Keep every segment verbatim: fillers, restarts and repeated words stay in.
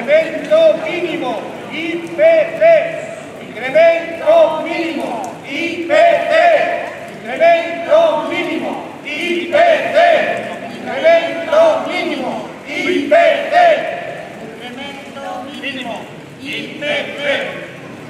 incremento mínimo, I P C, incremento mínimo, I P C, incremento mínimo, I P C, incremento mínimo, I P C, incremento mínimo, I P C.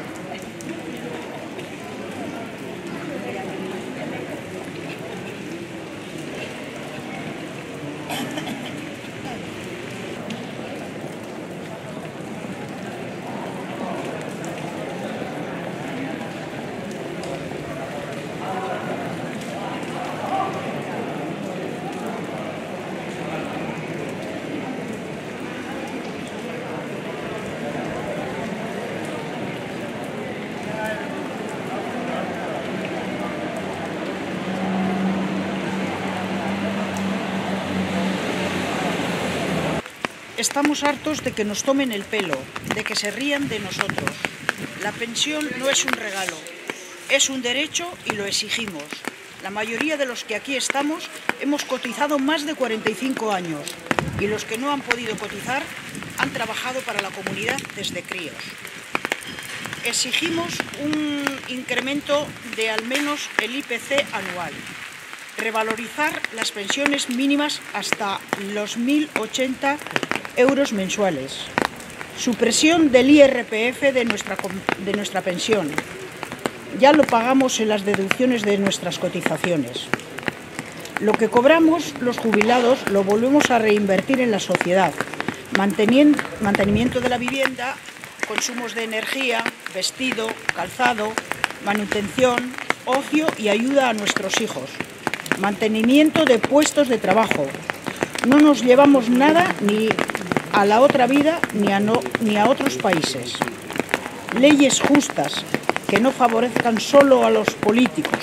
Estamos hartos de que nos tomen el pelo, de que se rían de nosotros. La pensión no es un regalo, es un derecho y lo exigimos. La mayoría de los que aquí estamos hemos cotizado más de cuarenta y cinco años y los que no han podido cotizar han trabajado para la comunidad desde críos. Exigimos un incremento de al menos el I P C anual, revalorizar las pensiones mínimas hasta los mil ochenta euros mensuales, supresión del I R P F de nuestra, de nuestra pensión. Ya lo pagamos en las deducciones de nuestras cotizaciones. Lo que cobramos los jubilados lo volvemos a reinvertir en la sociedad, manteniendo, mantenimiento de la vivienda, consumos de energía, vestido, calzado, manutención, ocio y ayuda a nuestros hijos, mantenimiento de puestos de trabajo. No nos llevamos nada ni a la otra vida ni a, no, ni a otros países. Leyes justas que no favorezcan solo a los políticos.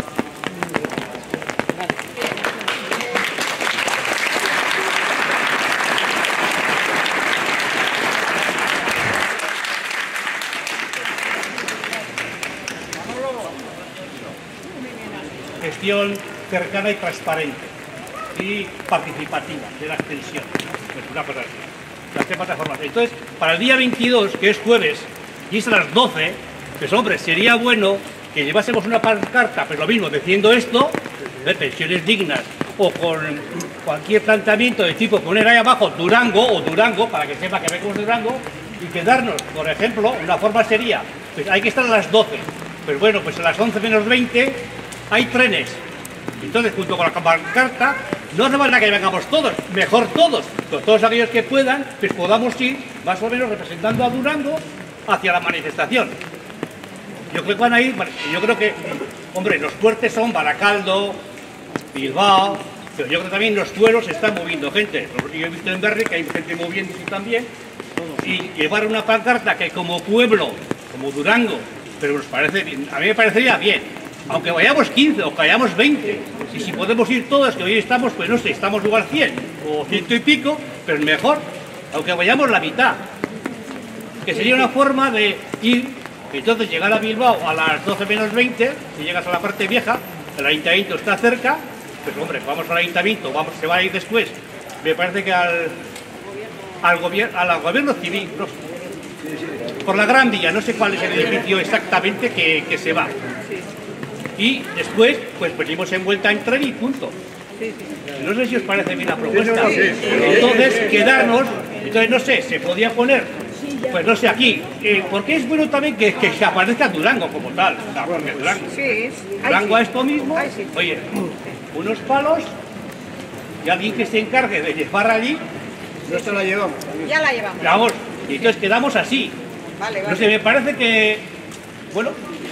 Gestión cercana y transparente y participativa de las pensiones. Pues una cosa así. Las tres plataformas. Entonces, para el día veintidós, que es jueves, y es a las doce, pues hombre, sería bueno que llevásemos una pancarta, pero lo mismo, diciendo esto, de pensiones dignas, o con cualquier planteamiento de tipo poner ahí abajo Durango o Durango, para que sepa que venimos de Durango, y quedarnos, por ejemplo, una forma sería, pues hay que estar a las doce, pues bueno, pues a las once menos veinte hay trenes. Entonces, junto con la pancarta, no hace falta que vengamos todos, mejor todos, pues todos aquellos que puedan, pues podamos ir más o menos representando a Durango hacia la manifestación. Yo creo que van a ir, yo creo que, hombre, los fuertes son Baracaldo, Bilbao, pero yo creo que también los pueblos se están moviendo gente. Yo he visto en Berry que hay gente moviéndose también, y llevar una pancarta que como pueblo, como Durango, pero nos parece, a mí me parecería bien. Aunque vayamos quince o que vayamos veinte, y si podemos ir todos, que hoy estamos, pues no sé, estamos igual cien o ciento y pico, pero mejor, aunque vayamos la mitad, que sería una forma de ir, entonces llegar a Bilbao a las doce menos veinte, si llegas a la parte vieja, el ayuntamiento está cerca, pues hombre, vamos al ayuntamiento, vamos, se va a ir después, me parece que al, al, gobierno, al gobierno civil, no sé, por la Gran Vía, no sé cuál es el edificio exactamente que, que se va. Y después, pues venimos en vuelta en tren y punto. No sé si os parece bien la propuesta. Entonces, quedarnos, entonces no sé, se podía poner, pues no sé, aquí, eh, porque es bueno también que, que se aparezca Durango como tal. O sea, porque Durango, Durango a esto mismo, oye, unos palos y alguien que se encargue de llevar allí. No se la llevamos. Ya la llevamos. Vamos, y entonces quedamos así. Vale, vale. No sé, me parece que, bueno,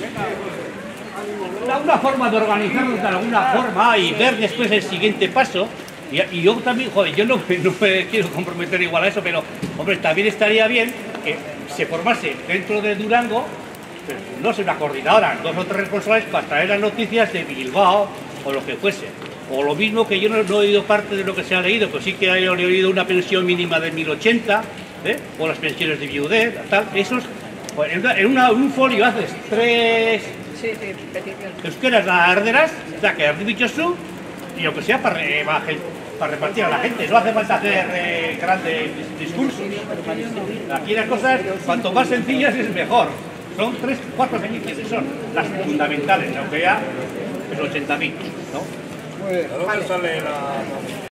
una forma de organizarnos de alguna forma y ver después el siguiente paso. Y, y yo también, joder, yo no, no me quiero comprometer igual a eso, pero, hombre, también estaría bien que se formase dentro de Durango, pues, no sé, una coordinadora, dos o tres responsables para traer las noticias de Bilbao o lo que fuese. O lo mismo que yo no, no he oído parte de lo que se ha leído, pues sí que he oído una pensión mínima de mil ochenta, ¿eh? O las pensiones de viudez, tal, esos, pues, en, una, en una, un folio haces tres... Sí, sí, peticiones. Euskaraz da erderaz, eta que erdi bitxozu, y lo que sea para rebajar. para repartir a la gente. No hace falta hacer eh, grandes discursos. Aquí las cosas, cuanto más sencillas es mejor. Son tres, cuatro beneficios, son las fundamentales, aunque ya es ochenta mil, ¿no? Muy bien.